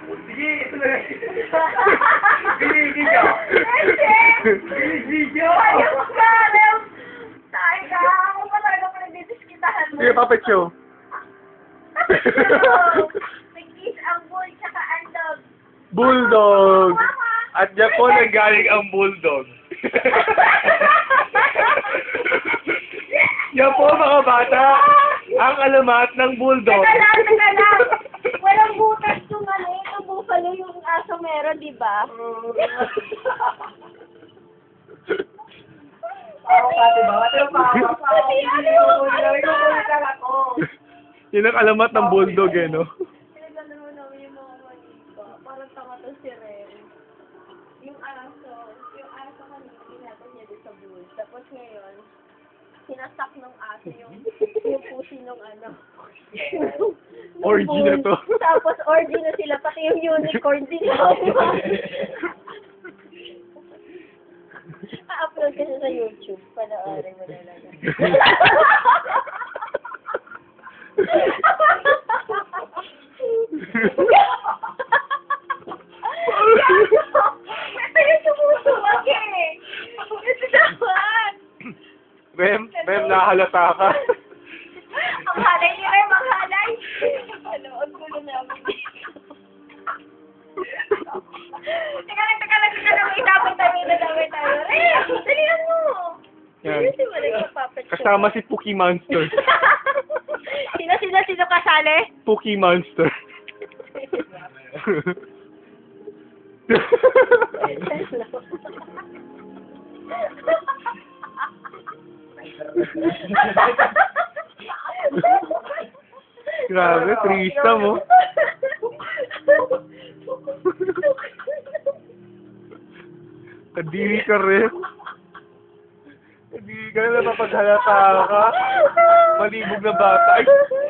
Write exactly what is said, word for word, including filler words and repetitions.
Sige, ito na lang. Binigyan ka. Binigyan ka. Ayaw mo ka, Leo. Tayo ka. Ako pa talaga pinagdidiskitahan mo. Sige, Puppet Show. Nag-kiss ang bull tsaka ang dog. Bulldog. At diyan po nanggaling ang bulldog. Yan po mga bata, ang alamat ng bulldog. Teka lang, teka lang. Walang butas yung ano, yung buffalo yung aso meron, di ba? Ako pa, diba? Ito pa, ako pa. Kasi ano yung ano ako. Yun ang alamat ng bulldog eh, no? Pinagano namin yung mga manito. Parang tama to si Ren. Yung aso, yung aso kanina, pinatay niya doon sa bull. Tapos ngayon, sinasak ng aso yung, yung pusi ng ano. Ng Orgy na bull. to. Tapos orgy na sila, pati yung unicorn din. A-upload kasi sa YouTube. Panoorin mo na lang. Ito yung sumusuwag eh. Ito dapat. Rem, Rem, nahalata ka. Ang halay ni Rem, ang halay. Ano, ang gulo namin dito. Teka lang, teka lang, teka lang. Itapon tayo, itapon tayo. Rem, dalihan mo. Yan. Seriously, wala yung puppet show. Kasama si Pookie Monster. Sino, sino, sino kasali? Pookie Monster. Grabe, trista mo. Kadiri ka rin. Kadiri ka na napaghalata ka. Malibog na bata. Ay,